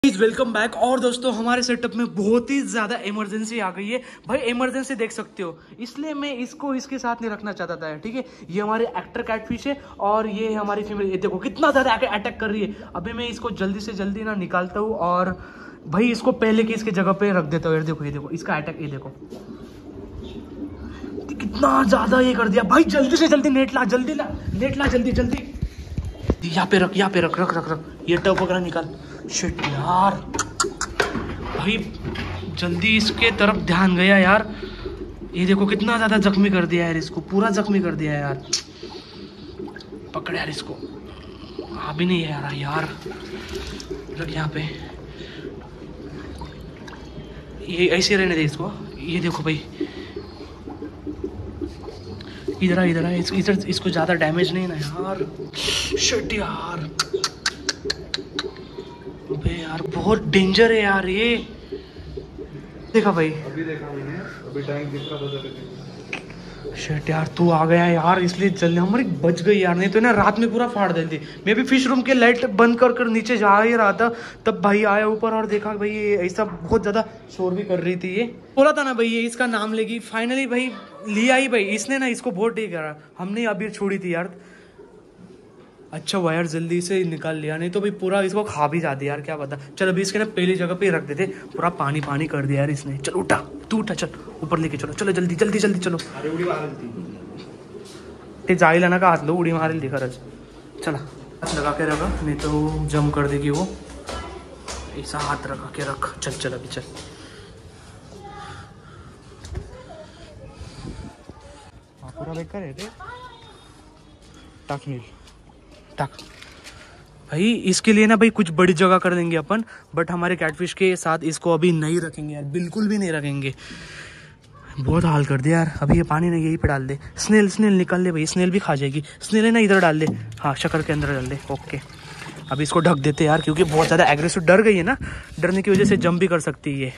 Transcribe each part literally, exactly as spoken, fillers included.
Please welcome back. और दोस्तों हमारे सेटअप में बहुत ही ज्यादा इमरजेंसी आ गई है भाई। इमरजेंसी देख सकते हो, इसलिए मैं इसको इसके साथ नहीं रखना चाहता था। ठीक है, ये हमारे एक्टर कैटफिश है और ये हमारी फीमेल। ये देखो कितना ज्यादा अटैक कर रही है। अभी मैं इसको जल्दी से जल्दी ना निकालता हूँ और भाई इसको पहले की इसके जगह पे रख देता हूँ। यार देखो, ये देखो इसका अटैक, ये देखो कितना ज्यादा ये कर दिया भाई। जल्दी से जल्दी नेट ला, जल्दी ला नेट ला, जल्दी जल्दी। यहाँ पे रख, यहाँ पे रख रख रख रख ये टब वगैरह निकाल। शिट यार भाई, जल्दी इसके तरफ ध्यान गया यार। ये देखो कितना ज्यादा जख्मी कर दिया यार, इसको पूरा जख्मी कर दिया यार। पकड़ यार इसको, आ भी नहीं यार यार। रख यहाँ पे, ये ऐसे रहने दे इसको। ये देखो भाई, इधर आ इधर आ, इधर इसको ज्यादा डैमेज नहीं ना यार। शिट यार, अबे यार बहुत डेंजर है यार ये। देखा भाई, अभी देखा मैंने, अभी टैंक दिख रहा था। शिट यार तू आ गया यार, इसलिए जल्दी हमारी बच गई यार। नहीं तो ना रात में पूरा फाड़ देती। मैं भी फिश रूम के लाइट बंद कर कर नीचे जा ही रहा था, तब भाई आया ऊपर और देखा भाई ये ऐसा बहुत ज्यादा शोर भी कर रही थी। ये बोला था ना भाई ये इसका नाम लेगी। फाइनली भाई लिया ही भाई इसने ना, इसको बहुत ठीक करा। हमने अभी छोड़ी थी यार। अच्छा वायर जल्दी से निकाल लिया, नहीं तो भाई पूरा इसको खा भी जाती यार, क्या पता। चल अभी इसके ना पहली जगह पे रख देते। पूरा पानी पानी कर दिया यार इसने। चल उठा, तू उठा, चल ऊपर लेके चलो, चलो जल्दी जल्दी जल्दी चलो। अरे उडी मारल ते जाईला ना का हाथ लो, उडी मारेल दिखा रच। चला हाथ लगा के रखा, नहीं तो जम कर देगी वो। ऐसा हाथ रखा के रख, चल चल अभी चल। पूरा बेकार है रे, टाक मिल टाक भाई। इसके लिए ना भाई कुछ बड़ी जगह कर देंगे अपन, बट हमारे कैटफिश के साथ इसको अभी नहीं रखेंगे यार, बिल्कुल भी नहीं रखेंगे। बहुत हाल कर दिया यार। अभी ये पानी नहीं, यही पे डाल दे। स्नेल स्नेल निकाल ले भाई, स्नेल भी खा जाएगी। स्नेल है ना, इधर डाल दे। हाँ शक्कर के अंदर डाल दे। ओके, अभी इसको ढक देते यार, क्योंकि बहुत ज़्यादा एग्रेसिव डर गई है ना। डरने की वजह से जंप भी कर सकती है ये।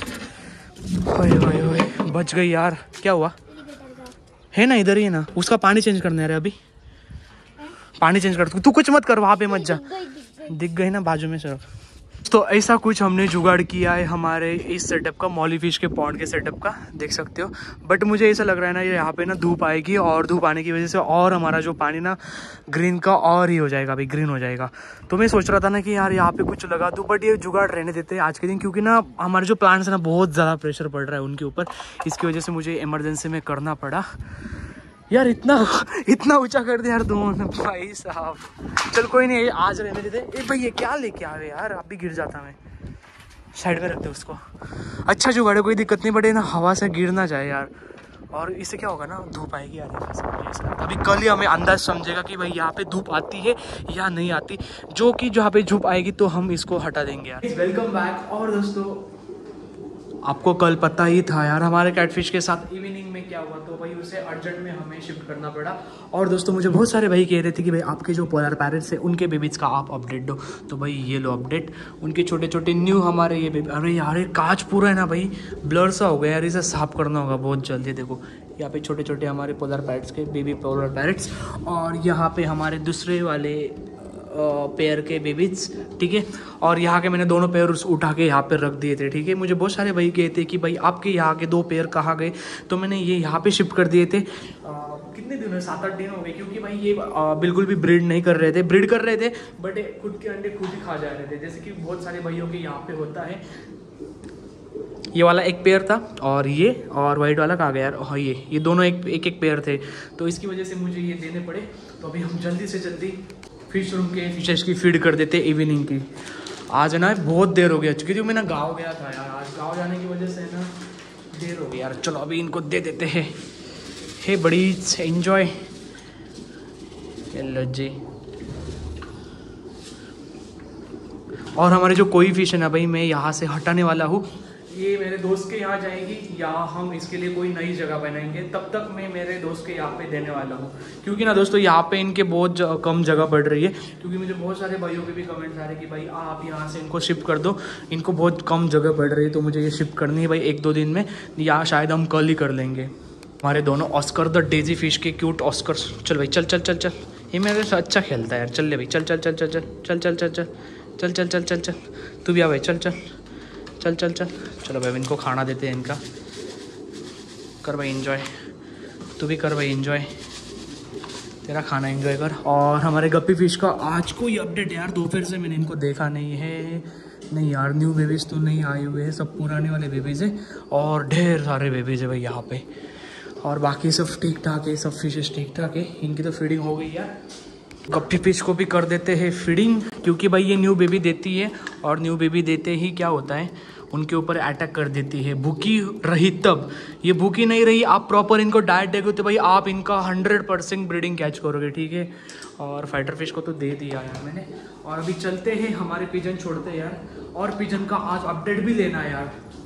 ओए ओए ओए, बच गई यार। क्या हुआ है ना, इधर ही है ना। उसका पानी चेंज करना है अभी, पानी चेंज कर। तू कुछ मत कर, वहाँ पे मत जा। दिख गई ना बाजू में सर। तो ऐसा कुछ हमने जुगाड़ किया है हमारे इस सेटअप का, मॉली फिश के पॉन्ड के सेटअप का, देख सकते हो। बट मुझे ऐसा लग रहा है ना, ये यहाँ पे ना धूप आएगी और धूप आने की वजह से और हमारा जो पानी ना ग्रीन का और ही हो जाएगा भाई, ग्रीन हो जाएगा। तो मैं सोच रहा था ना कि यार यहाँ पे कुछ लगा दूँ, बट ये जुगाड़ रहने देते हैं आज के दिन, क्योंकि ना हमारे जो प्लांट्स है ना बहुत ज़्यादा प्रेशर पड़ रहा है उनके ऊपर। इसकी वजह से मुझे इमरजेंसी में करना पड़ा यार। इतना इतना ऊंचा कर दिया यार दोनों भाई साहब। चल कोई नहीं, आज रहने देते। ए भाई ये क्या लेके आ गए यार, अब भी गिर जाता। मैं साइड में रखते उसको। अच्छा जुगाड़ है, कोई दिक्कत नहीं, बट ना हवा से गिर ना जाए यार। और इससे क्या होगा ना, धूप आएगी यार। अभी कल ही हमें अंदाज समझेगा कि भाई यहाँ पे धूप आती है या नहीं आती। जो कि जहाँ पे धूप आएगी तो हम इसको हटा देंगे यार। Welcome back. और दोस्तों आपको कल पता ही था यार हमारे कैटफिश के साथ इवनिंग में क्या हुआ, तो भाई उसे अर्जेंट में हमें शिफ्ट करना पड़ा। और दोस्तों मुझे बहुत सारे भाई कह रहे थे कि भाई आपके जो पोलर पैरेट्स हैं उनके बेबीज का आप अपडेट दो। तो भाई ये लो अपडेट, उनके छोटे छोटे न्यू हमारे ये बेबी। अरे यार ये कांच पूरा है ना भाई, ब्लर सा हो गया यार, इसे साफ करना होगा बहुत जल्दी। देखो यहाँ पे छोटे छोटे हमारे पोलर पैरेट्स के बेबी पोलर पैरेट्स, और यहाँ पे हमारे दूसरे वाले पेयर के बेबीज। ठीक है, और यहाँ के मैंने दोनों पेयर उठा के यहाँ पे रख दिए थे। ठीक है, मुझे बहुत सारे भाई कहते थे कि भाई आपके यहाँ के दो पेयर कहाँ गए, तो मैंने ये यहाँ पे शिफ्ट कर दिए थे। आ, कितने दिन हुए, सात आठ दिन हो गए, क्योंकि भाई ये आ, बिल्कुल भी ब्रीड नहीं कर रहे थे। ब्रीड कर रहे थे बट खुद के अंडे खुद ही खा जा रहे थे, जैसे कि बहुत सारे भाइयों के यहाँ पे होता है। ये वाला एक पेयर था और ये और वाइट वाला कहाँ गया यार। हाँ ये ये दोनों एक एक एक पेयर थे, तो इसकी वजह से मुझे ये देने पड़े। तो अभी हम जल्दी से जल्दी फिश रूम के फिशेस की फीड कर देते इवनिंग की। आज है ना बहुत देर हो गया, क्योंकि मैं ना गाँव गया था यार। आज गाँव जाने की वजह से ना देर हो गई यार। चलो अभी इनको दे देते हैं। हे बड़ी एंजॉय। हेलो जी। और हमारे जो कोई फिश है ना भाई, मैं यहाँ से हटाने वाला हूँ। ये मेरे दोस्त के यहाँ जाएगी या हम इसके लिए कोई नई जगह बनाएंगे, तब तक मैं मेरे दोस्त के यहाँ पे देने वाला हूँ। क्योंकि ना दोस्तों यहाँ पे इनके बहुत कम जगह पड़ रही है, क्योंकि मुझे बहुत सारे भाइयों के भी कमेंट्स आ रहे हैं कि भाई आप यहाँ से इनको शिफ्ट कर दो, इनको बहुत कम जगह पड़ रही है। तो मुझे ये शिफ्ट करनी है भाई एक दो दिन में, या शायद हम कल ही कर लेंगे। हमारे दोनों ऑस्कर द डेजी फिश के क्यूट ऑस्कर। चल भाई चल चल चल चल, ये मेरे से अच्छा खेलता है यार। चल ले भाई, चल चल चल चल चल चल चल चल चल चल चल चल चल चल, तू भी आ भाई, चल चल चल चल चल। चलो भाई इनको खाना देते हैं इनका। कर भाई एंजॉय, तू भी कर भाई एंजॉय, तेरा खाना एंजॉय कर। और हमारे गप्पी फिश का आज कोई अपडेट यार, दोपहर से मैंने इनको देखा नहीं है। नहीं यार, न्यू बेबीज़ तो नहीं आए हुए हैं, सब पुराने वाले बेबीज़ हैं और ढेर सारे बेबीज़ है भाई यहाँ पे। और बाकी सब ठीक ठाक है, सब फिशेस ठीक ठाक है। इनकी तो फीडिंग हो गई यार। गप्पी फिश को भी कर देते हैं फीडिंग, क्योंकि भाई ये न्यू बेबी देती है और न्यू बेबी देते ही क्या होता है, उनके ऊपर अटैक कर देती है। भूखी रही तब, ये भूखी नहीं रही, आप प्रॉपर इनको डाइट देगे तो भाई आप इनका हंड्रेड परसेंट ब्रीडिंग कैच करोगे, ठीक है। और फाइटर फिश को तो दे दिया यार मैंने। और अभी चलते हैं, हमारे पिजन छोड़ते हैं यार, और पिजन का आज अपडेट भी लेना है यार।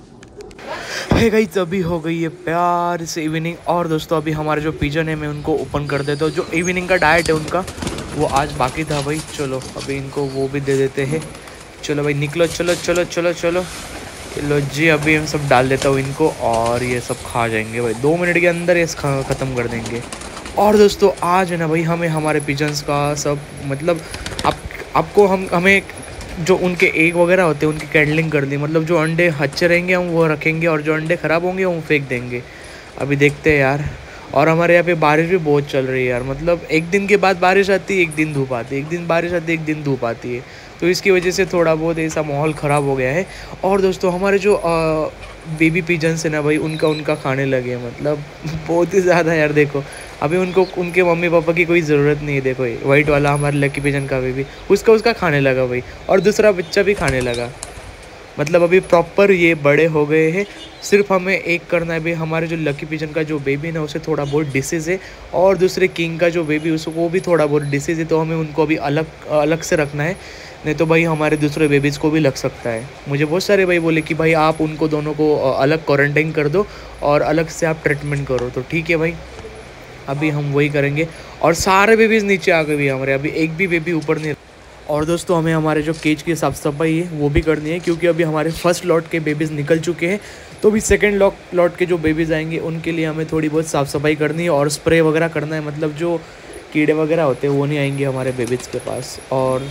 है गाइस, अभी हो गई है प्यार से इवनिंग। और दोस्तों अभी हमारे जो पिजन है मैं उनको ओपन कर देता हूँ। जो इवनिंग का डाइट है उनका वो आज बाकी था भाई। चलो अभी इनको वो भी दे देते हैं। चलो भाई निकलो, चलो चलो चलो चलो लो जी। अभी हम सब डाल देता हूँ इनको और ये सब खा जाएंगे भाई, दो मिनट के अंदर ये ख़त्म कर देंगे। और दोस्तों आज है ना भाई, हमें हमारे पिजन्स का सब मतलब आप आपको हम हमें जो उनके एग वगैरह होते हैं उनकी कैंडलिंग कर दी। मतलब जो अंडे अच्छे रहेंगे हम वो रखेंगे और जो अंडे ख़राब होंगे वो फेंक देंगे। अभी देखते हैं यार। और हमारे यहाँ पे बारिश भी बहुत चल रही है यार, मतलब एक दिन के बाद बारिश आती है, एक दिन धूप आती है, एक दिन बारिश आती है, एक दिन धूप आती है। तो इसकी वजह से थोड़ा बहुत ऐसा माहौल ख़राब हो गया है। और दोस्तों हमारे जो आ, बेबी पिजन्स है ना भाई, उनका उनका खाने लगे, मतलब बहुत ही ज़्यादा यार। देखो अभी उनको उनके मम्मी पापा की कोई ज़रूरत नहीं है। देखो ये वाइट वाला हमारे लकी पिजन का बेबी, उसका उसका खाने लगा भाई, और दूसरा बच्चा भी खाने लगा। मतलब अभी प्रॉपर ये बड़े हो गए हैं। सिर्फ हमें एक करना है भाई, हमारे जो लकी पिजन का जो बेबी ना उसे थोड़ा बहुत डिसीज़ है, और दूसरे किंग का जो बेबी उसको वो भी थोड़ा बहुत डिसीज़ है। तो हमें उनको अभी अलग अलग से रखना है, नहीं तो भाई हमारे दूसरे बेबीज़ को भी लग सकता है। मुझे बहुत सारे भाई बोले कि भाई आप उनको दोनों को अलग क्वारंटाइन कर दो और अलग से आप ट्रीटमेंट करो। तो ठीक है भाई, अभी हम वही करेंगे। और सारे बेबीज़ नीचे आ गए भी हमारे, अभी एक भी बेबी ऊपर नहीं। और दोस्तों हमें हमारे जो केज की साफ़ सफाई है वो भी करनी है, क्योंकि अभी हमारे फर्स्ट लॉट के बेबीज़ निकल चुके हैं। तो अभी सेकंड लॉट लॉट के जो बेबीज़ आएंगे उनके लिए हमें थोड़ी बहुत साफ़ सफाई करनी है और स्प्रे वगैरह करना है। मतलब जो कीड़े वगैरह होते हैं वो नहीं आएंगे हमारे बेबीज़ के पास। और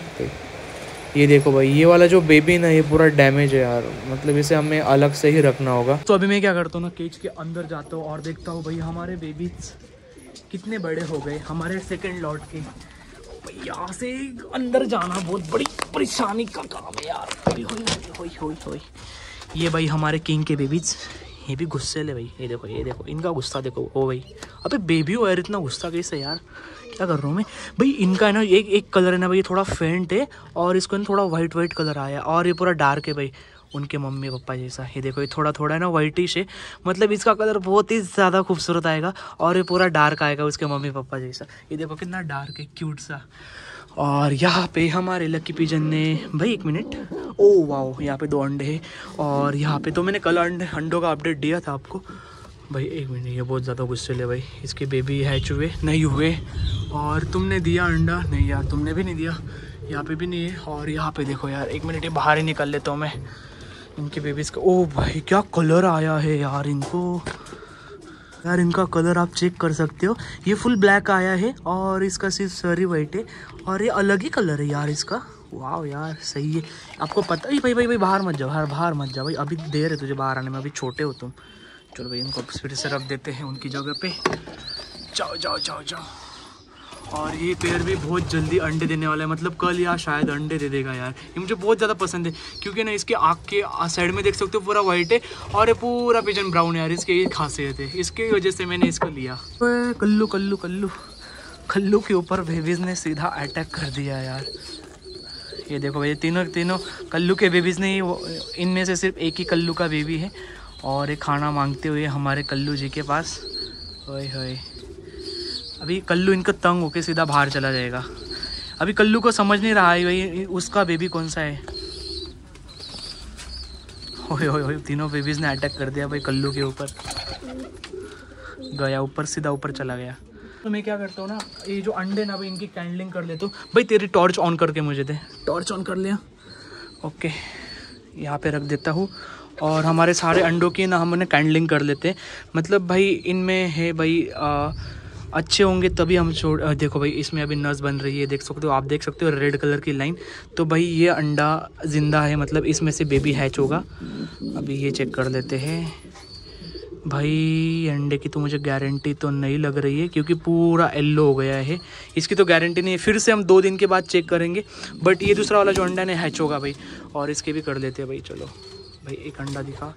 ये देखो भाई, ये वाला जो बेबी ना ये पूरा डैमेज है यार, मतलब इसे हमें अलग से ही रखना होगा। तो अभी मैं क्या करता हूँ ना, केज के अंदर जाता हूँ और देखता हूँ भाई हमारे बेबीज़ कितने बड़े हो गए, हमारे सेकंड लॉट के। यहाँ से अंदर जाना बहुत बड़ी परेशानी का काम है यार। होई होई होई होई होई। ये भाई हमारे किंग के बेबीज, ये भी गुस्से ले भाई। ये देखो ये देखो इनका गुस्सा देखो। ओ भाई अबे बेबी हो यार, इतना गुस्सा कैसे यार, क्या कर रहा हूँ मैं भाई। इनका है ना एक एक कलर है ना भाई, थोड़ा फेंट है और इसको ना थोड़ा वाइट वाइट कलर आया, और ये पूरा डार्क है भाई उनके मम्मी पापा जैसा। ये देखो ये थोड़ा थोड़ा है ना वाइटिश है, मतलब इसका कलर बहुत ही ज़्यादा खूबसूरत आएगा और ये पूरा डार्क आएगा उसके मम्मी पापा जैसा। ये देखो कितना डार्क है, क्यूट सा। और यहाँ पे हमारे लकी पिजन ने भाई, एक मिनट, ओ वाओ यहाँ पे दो अंडे हैं। और यहाँ पे तो मैंने कल अंडे अंडों का अपडेट दिया था आपको भाई। एक मिनट, ये बहुत ज़्यादा गुस्से ले भाई, इसके बेबी हैच हुए नहीं हुए। और तुमने दिया अंडा? नहीं यार तुमने भी नहीं दिया, यहाँ पे भी नहीं है। और यहाँ पे देखो यार, एक मिनट ये बाहर ही निकल लेता हूँ मैं इनके बेबीज़ का। ओ भाई क्या कलर आया है यार इनको, यार इनका कलर आप चेक कर सकते हो। ये फुल ब्लैक आया है और इसका सिर्फ सरी वाइट है, और ये अलग ही कलर है यार इसका। वाह यार सही है। आपको पता ही भाई भाई भाई बाहर मत जाओ, बाहर बाहर मत जाओ भाई, अभी देर है तुझे बाहर आने में, अभी छोटे हो तुम। चलो भाई इनको फिर से रख देते हैं उनकी जगह पे। जाओ जाओ जाओ जाओ। और ये पेड़ भी बहुत जल्दी अंडे देने वाला है, मतलब कल या शायद अंडे दे देगा यार। ये मुझे बहुत ज़्यादा पसंद है, क्योंकि ना इसके आँख के साइड में देख सकते हो पूरा वाइट है और ये पूरा पिजन ब्राउन है यार। इसके ये खासियत है, इसकी वजह से मैंने इसको लिया। कल्लू कल्लू कल्लू कल्लू के ऊपर बेबीज़ ने सीधा अटैक कर दिया यार। ये देखो भाई तीनों तीनों कल्लू के बेबीज़ ने, इनमें से सिर्फ एक ही कल्लू का बेबी है और ये खाना मांगते हुए हमारे कल्लू जी के पास। ओए होए, अभी कल्लू इनका तंग होके सीधा बाहर चला जाएगा। अभी कल्लू को समझ नहीं रहा है भाई उसका बेबी कौन सा है। ओए ओए ओए, तीनों बेबीज़ ने अटैक कर दिया भाई कल्लू के ऊपर, गया ऊपर, सीधा ऊपर चला गया। तो मैं क्या करता हूँ ना, ये जो अंडे ना भाई इनकी कैंडलिंग कर लेता हूँ। भाई तेरी टॉर्च ऑन करके मुझे दे। टॉर्च ऑन कर लिया, ओके यहाँ पे रख देता हूँ। और हमारे सारे अंडों की ना हम उन्हें कैंडलिंग कर लेते हैं। मतलब भाई इनमें है भाई आ, अच्छे होंगे तभी हम छोड़। देखो भाई इसमें अभी नस बन रही है, देख सकते हो आप, देख सकते हो रेड कलर की लाइन। तो भाई ये अंडा जिंदा है, मतलब इसमें से बेबी हैच होगा। अभी ये चेक कर लेते हैं। भाई अंडे की तो मुझे गारंटी तो नहीं लग रही है, क्योंकि पूरा येलो हो गया है। इसकी तो गारंटी नहीं है, फिर से हम दो दिन के बाद चेक करेंगे। बट ये दूसरा वाला जो अंडा है हैच होगा भाई। और इसके भी कर लेते हैं भाई। चलो भाई एक अंडा दिखा।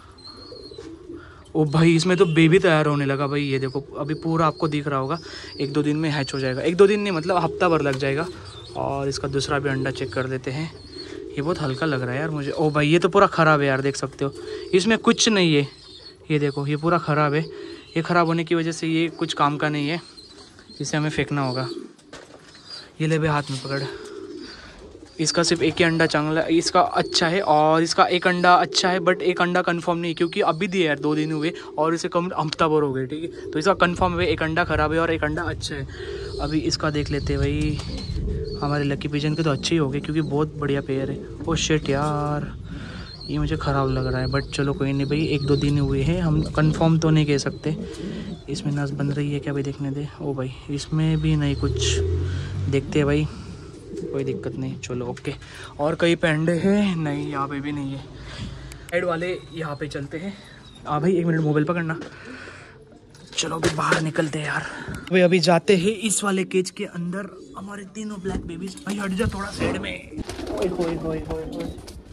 ओ भाई इसमें तो बेबी तैयार होने लगा भाई। ये देखो अभी पूरा आपको दिख रहा होगा, एक दो दिन में हैच हो जाएगा। एक दो दिन नहीं, मतलब हफ्ता भर लग जाएगा। और इसका दूसरा भी अंडा चेक कर लेते हैं। ये बहुत हल्का लग रहा है यार मुझे। ओ भाई ये तो पूरा ख़राब है यार, देख सकते हो इसमें कुछ नहीं है। ये देखो ये पूरा ख़राब है। ये ख़राब होने की वजह से ये कुछ काम का नहीं है, इसे हमें फेंकना होगा। ये ले भाई हाथ में पकड़। इसका सिर्फ एक ही अंडा चांगला, इसका अच्छा है और इसका एक अंडा अच्छा है, बट एक अंडा कंफर्म नहीं, क्योंकि अभी दिए यार दो दिन हुए और इसे कम हफ्ता भर हो गए। ठीक है, तो इसका कंफर्म है एक अंडा ख़राब है और एक अंडा अच्छा है। अभी इसका देख लेते हैं भाई। हमारे लकी पिजन के तो अच्छे ही हो गए, क्योंकि बहुत बढ़िया पेयर है। ओ शिट यार, ये मुझे ख़राब लग रहा है, बट चलो कोई नहीं भाई, एक दो दिन हुए हैं, हम कंफर्म तो नहीं कह सकते। इसमें नस बन रही है क्या भाई, देखने दे। ओ भाई इसमें भी नहीं कुछ, देखते हैं भाई, कोई दिक्कत नहीं। चलो ओके। और कहीं पे अंडे हैं? नहीं, यहाँ पे भी नहीं है। साइड वाले यहाँ पे चलते हैं। हाँ भाई एक मिनट, मोबाइल पकड़ना। चलो अभी बाहर निकलते हैं यार। भाई अभी जाते हैं इस वाले केज के अंदर। हमारे तीनों ब्लैक बेबीज। भाई हट जा थोड़ा साइड में। ओए होए होए होए होए।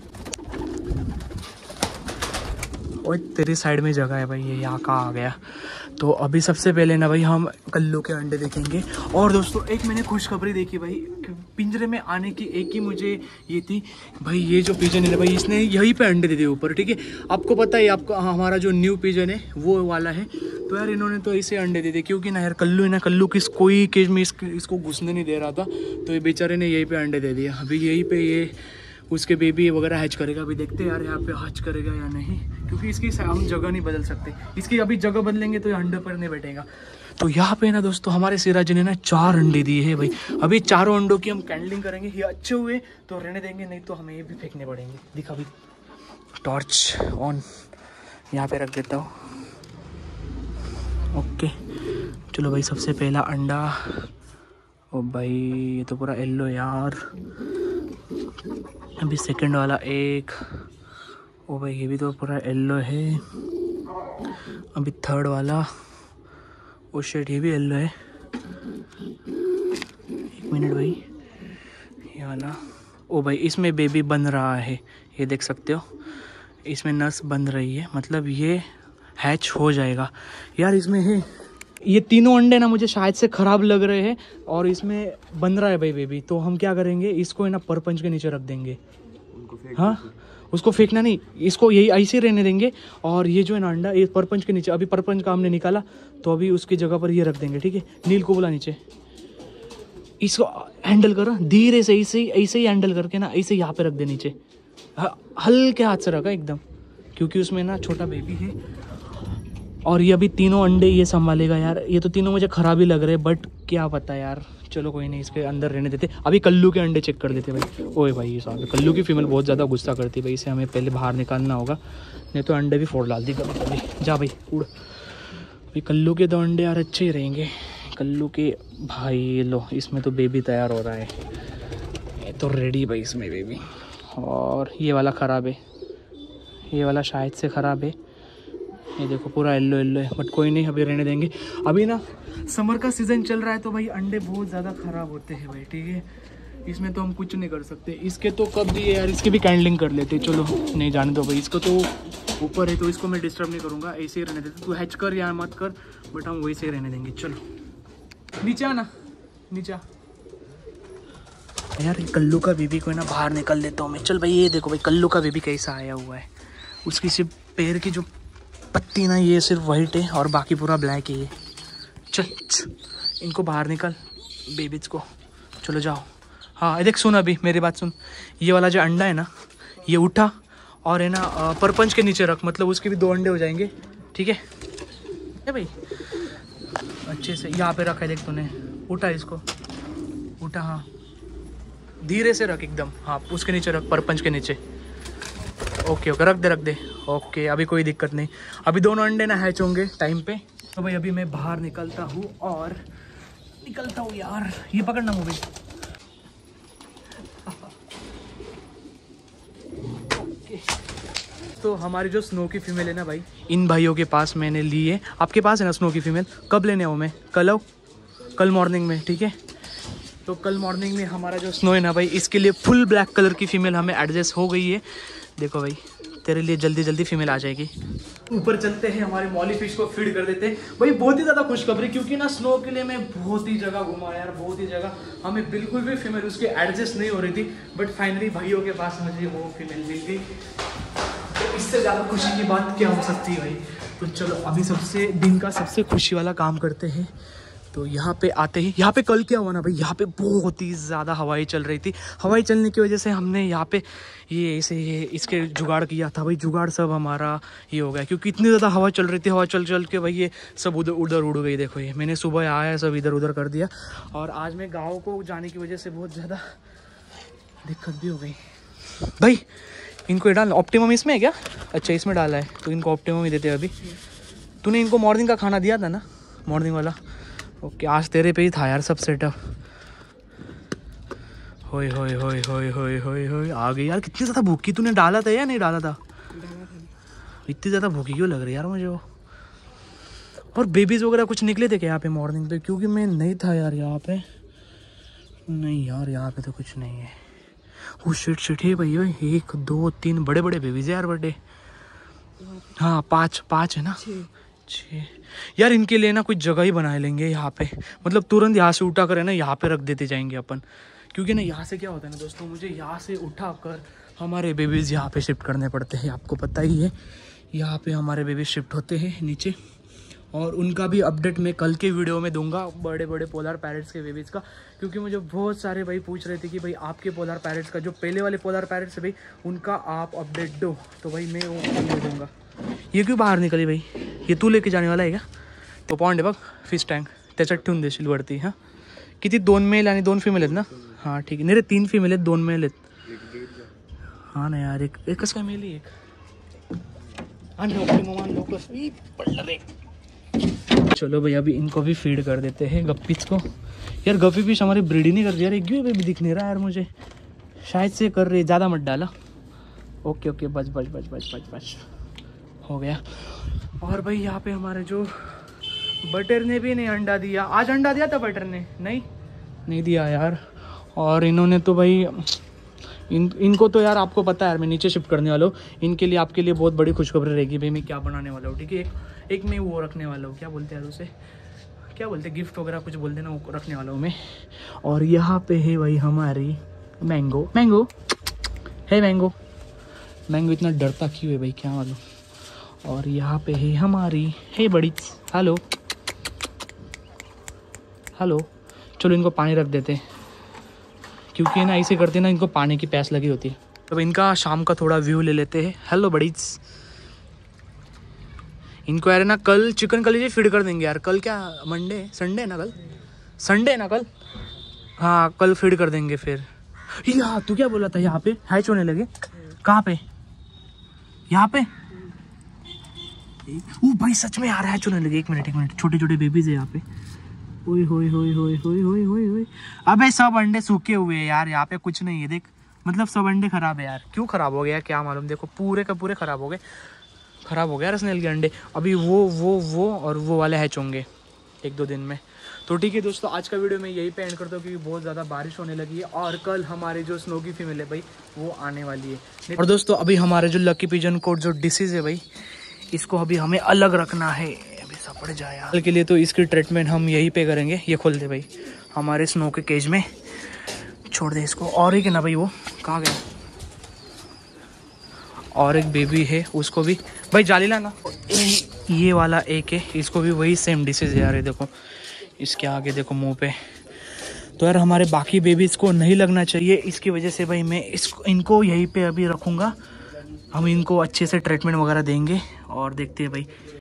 ओए तेरी साइड में जगह है भाई, ये यहाँ कहाँ आ गया। तो अभी सबसे पहले ना भाई हम कल्लू के अंडे देखेंगे। और दोस्तों एक मैंने खुशखबरी देखी भाई, पिंजरे में आने की एक ही मुझे ये थी भाई, ये जो पिजन है भाई इसने यहीं पे अंडे दे दिए ऊपर। ठीक है, आपको पता है आपका हमारा जो न्यू पिजन है वो वाला है। तो यार इन्होंने तो इसे अंडे दे दिए, क्योंकि ना यार कल्लू है ना, कल्लू किस कोई केज में इस, इसको घुसने नहीं दे रहा था। तो ये बेचारे ने यहीं पे अंडे दे दिए। अभी यहीं पे ये उसके बेबी वगैरह हैच करेगा। अभी देखते हैं यार यहाँ पे हैच करेगा या नहीं, क्योंकि इसकी हम जगह नहीं बदल सकते। इसकी अभी जगह बदलेंगे तो ये अंडे पर नहीं बैठेगा। तो यहाँ पे ना दोस्तों हमारे सिराज ने ना चार अंडे दिए हैं भाई। अभी चारों अंडों की हम कैंडलिंग करेंगे। ये अच्छे हुए तो रहने देंगे, नहीं तो हमें ये भी फेंकने पड़ेंगे। दिखा भाई, टॉर्च ऑन यहाँ पे रख देता हूँ। ओके चलो भाई, सबसे पहला अंडा। ओ भाई ये तो पूरा येलो यार। अभी सेकंड वाला एक। ओ भाई ये भी तो पूरा येलो है। अभी थर्ड वाला। ओ शिट ये भी येलो है। एक मिनट भाई, ये वाला। ओ भाई इसमें बेबी बन रहा है, ये देख सकते हो, इसमें नस बन रही है, मतलब ये हैच हो जाएगा यार। इसमें है ये तीनों अंडे ना मुझे शायद से ख़राब लग रहे हैं, और इसमें बन रहा है भाई बेबी। तो हम क्या करेंगे, इसको है ना परपंच के नीचे रख देंगे। हाँ उसको फेंकना नहीं, इसको यही ऐसे रहने देंगे। और ये जो है ना अंडा, ये परपंच के नीचे, अभी परपंच का हमने निकाला तो अभी उसकी जगह पर ये रख देंगे। ठीक है, नील को बोला नीचे, इसको हैंडल करो धीरे से, ऐसे ही ऐसे ही हैंडल करके ना ऐसे यहाँ पे रख दे नीचे, हल्के हाथ से रखा एकदम, क्योंकि उसमें ना छोटा बेबी है। और ये अभी तीनों अंडे ये संभालेगा यार। ये तो तीनों मुझे ख़राब ही लग रहे हैं, बट क्या पता यार, चलो कोई नहीं, इसके अंदर रहने देते। अभी कल्लू के अंडे चेक कर देते भाई। ओए भाई ये साहब, कल्लू की फीमेल बहुत ज़्यादा गुस्सा करती है भाई, इसे हमें पहले बाहर निकालना होगा, नहीं तो अंडे भी फोड़ डाल दी कभी कभी। जा भाई उड़ भाई। कल्लू के दो अंडे यार अच्छे ही रहेंगे। कल्लू के भाई लो, इसमें तो बेबी तैयार हो रहा है, ये तो रेडी भाई इसमें बेबी। और ये वाला ख़राब है, ये वाला शायद से ख़राब है। ये देखो पूरा येल्लो येल्लो है, बट कोई नहीं, अभी रहने देंगे। अभी ना समर का सीज़न चल रहा है तो भाई अंडे बहुत ज़्यादा ख़राब होते हैं भाई। ठीक है, इसमें तो हम कुछ नहीं कर सकते। इसके तो कब दिए यार, इसकी भी कैंडलिंग कर लेते। चलो नहीं जाने दो भाई, इसको तो ऊपर है तो इसको मैं डिस्टर्ब नहीं करूँगा, ऐसे ही रहने देते। तू हैच कर या मत कर, बट हम वैसे ही रहने देंगे। चलो नीचे आना, नीचे यार। कल्लू का बेबी को ना बाहर निकल देता हूँ मैं। चल भाई, ये देखो भाई कल्लू का बेबी कैसा आया हुआ है। उसकी सिर्फ पैर की जो पत्ती ना, ये सिर्फ वाइट है और बाकी पूरा ब्लैक है ये। चल इनको बाहर निकल, बेबीज को। चलो जाओ। हाँ देख, सुन अभी मेरी बात सुन। ये वाला जो अंडा है ना, ये उठा और है ना परपंच के नीचे रख, मतलब उसके भी दो अंडे हो जाएंगे। ठीक है भाई, अच्छे से यहाँ पे रखा है, देख तूने उठा इसको, उठा। हाँ धीरे से रख एकदम। हाँ उसके नीचे रख, परपंच के नीचे। ओके ओके रख दे रख दे। ओके अभी कोई दिक्कत नहीं। अभी दोनों अंडे ना हैच होंगे टाइम पे, तो भाई अभी मैं बाहर निकलता हूँ और निकलता हूँ यार, ये पकड़ना मोबाइल। तो हमारी जो स्नो की फीमेल है ना भाई, इन भाइयों के पास मैंने ली है। आपके पास है ना स्नो की फीमेल? कब लेने आओ? मैं कल आओ, कल मॉर्निंग में, ठीक है? तो कल मॉर्निंग में हमारा जो स्नो है ना भाई, इसके लिए फुल ब्लैक कलर की फीमेल हमें एडजस्ट हो गई है। देखो भाई, तेरे लिए जल्दी जल्दी फीमेल आ जाएगी। ऊपर चलते हैं, हमारे मॉली फिश को फीड कर देते हैं भाई। बहुत ही ज़्यादा खुशखबरी, क्योंकि ना स्नो के लिए मैं बहुत ही जगह घुमा यार, बहुत ही जगह, हमें बिल्कुल भी फीमेल उसके एडजस्ट नहीं हो रही थी। बट फाइनली भाइयों के पास मुझे वो फीमेल मिल गई। तो इससे ज़्यादा खुशी की बात क्या हो सकती है भाई। तो चलो अभी सबसे दिन का सबसे खुशी वाला काम करते हैं। तो यहाँ पे आते ही, यहाँ पे कल क्या हुआ ना भाई, यहाँ पे बहुत ही ज़्यादा हवाई चल रही थी। हवाई चलने की वजह से हमने यहाँ पे ये ऐसे ये इसके जुगाड़ किया था भाई। जुगाड़ सब हमारा ये हो गया, क्योंकि इतनी ज़्यादा हवा चल रही थी। हवा चल चल के भाई ये सब उधर उधर उड़ गई। देखो ये मैंने सुबह आया सब इधर उधर कर दिया। और आज मैं गाँव को जाने की वजह से बहुत ज़्यादा दिक्कत भी हो गई भाई। इनको ये डालना ऑप्टिमम इसमें है क्या? अच्छा इसमें डाला है, तो इनको ऑप्टिमम ही देते हैं अभी। तूने इनको मॉर्निंग का खाना दिया था ना, मॉर्निंग वाला? ओके, आज तेरे पे ही था यार सब सेटअप। होय होय होय होय होय होय होय आ गई यार। कितनी ज़्यादा भूखी, तूने डाला था या नहीं डाला था? इतनी ज़्यादा भूखी क्यों लग रही है यार मुझे वो? और बेबीज़ वगैरह कुछ निकले थे क्या यहाँ पे मॉर्निंग पे? क्योंकि मैं नहीं था यार यहाँ पे। नहीं यार यहाँ पे तो कुछ नहीं है। वो शिट शिट है भाई, एक दो तीन बड़े बड़े बेबीज है यार, बर्थडे। हाँ पाँच पाँच है ना, छः यार। इनके लिए ना कुछ जगह ही बना लेंगे यहाँ पे, मतलब तुरंत यहाँ से उठा कर है ना यहाँ पे रख देते जाएंगे अपन। क्योंकि ना यहाँ से क्या होता है ना दोस्तों, मुझे यहाँ से उठा कर हमारे बेबीज यहाँ पे शिफ्ट करने पड़ते हैं, आपको पता ही है। यहाँ पे हमारे बेबीज शिफ्ट होते हैं नीचे, और उनका भी अपडेट मैं कल के वीडियो में दूंगा, बड़े बड़े पोलर पैरेट्स के बेबीज़ का। क्योंकि मुझे बहुत सारे भाई पूछ रहे थे कि भाई आपके पोलर पैरेट्स का, जो पहले वाले पोलर पैरेट्स है भाई, उनका आप अपडेट दो। तो भाई मैं वो दे दूँगा। ये क्यों बाहर निकली भाई? ये तू लेके जाने वाला है क्या? तो पॉइंट आहे बघ, फिश टँक, त्याच्यात ठेवून देशील वरती। हां किती? दोन मेल आणि दोन फिमेल आहेत ना? हां ठीक आहे. नाही रे तीन फिमेल आहेत, दोन मेल आहेत. हां ना यार, एक एकच काय मेली एक. चलो भैया अभी इनको भी फीड कर देते हैं गप्पीज को। यार गप्पी फिश हमारी ब्रीड ही नहीं कर रही यार, एक क्यों भी दिख नहीं रहा यार मुझे। शायद से कर रही है, ज़्यादा मत डाला। ओके ओके बच बच बच बच बच बच हो गया। और भाई यहाँ पे हमारे जो बटर ने भी नहीं अंडा दिया। आज अंडा दिया था बटर ने? नहीं नहीं दिया यार। और इन्होंने तो भाई इन इनको तो यार आपको पता है यार, मैं नीचे शिफ्ट करने वाला हूँ। इनके लिए आपके लिए बहुत बड़ी खुशखबरी रहेगी भाई। मैं क्या बनाने वाला हूँ, ठीक है? एक एक मैं वो रखने वाला हूँ, क्या बोलते हैं यार उसे, क्या बोलते हैं, गिफ्ट वगैरह कुछ बोलते हैं ना, वो रखने वाला हूँ मैं। और यहाँ पे है भाई हमारी मैंगो। मैंगो है, मैंगो मैंगो इतना डरता क्यों है भाई, क्या मालूम। और यहाँ पे है हमारी है बड़ी, हेलो हेलो। चलो इनको पानी रख देते हैं, क्योंकि ना ऐसे करते ना इनको पानी की प्यास लगी होती है। तो इनका शाम का थोड़ा व्यू ले लेते हैं। हेलो बड़ीज, इनको यार ना कल चिकन कलेजी फीड कर देंगे यार। कल क्या मंडे, संडे है ना? कल संडे है ना कल? हाँ कल फीड कर देंगे फिर। यार तू क्या बोला था, यहाँ पे हैच होने लगे? कहाँ पे? यहाँ पे? ओ भाई सच में यार हैच होने लगे। एक मिनट एक मिनट, छोटे छोटे बेबीज है यहाँ पे। ओए होए होए होए होए होए होए होए। अबे सब अंडे सूखे हुए हैं यार, यहाँ पे कुछ नहीं है देख। मतलब सब अंडे खराब है यार। क्यों खराब हो गया क्या मालूम। देखो पूरे का पूरे खराब हो गए, खराब हो गया यार स्नेल के अंडे। अभी वो वो वो और वो वाले हैच होंगे एक दो दिन में। तो ठीक है दोस्तों, आज का वीडियो मैं यही पे एंड करता हूँ, क्योंकि बहुत ज़्यादा बारिश होने लगी है। और कल हमारे जो स्नो की फीमेल है भाई, वो आने वाली है। और दोस्तों अभी हमारे जो लकी पिजन कोड जो डिसीज़ है भाई, इसको अभी हमें अलग रखना है। अभी सपड़ जाए यार के लिए, तो इसकी ट्रीटमेंट हम यहीं पे करेंगे। ये खोल दे भाई, हमारे स्नो के केज में छोड़ दे इसको। और एक है ना भाई, वो कहाँ गया? और एक बेबी है, उसको भी भाई जाली लाना। ये वाला एक है, इसको भी वही सेम डिसीज़ है यार। ये देखो इसके आगे देखो मुंह पे। तो यार हमारे बाकी बेबीज़ को नहीं लगना चाहिए, इसकी वजह से भाई मैं इसको इनको यहीं पे अभी रखूँगा। हम इनको अच्छे से ट्रीटमेंट वगैरह देंगे और देखते हैं भाई